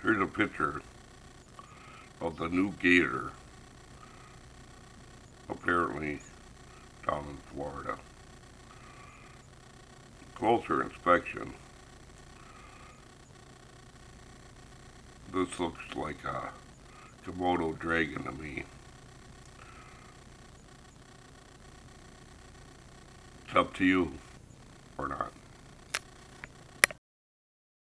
Here's a picture of the new Gator, apparently down in Florida. Closer inspection, this looks like a Komodo dragon to me. It's up to you or not.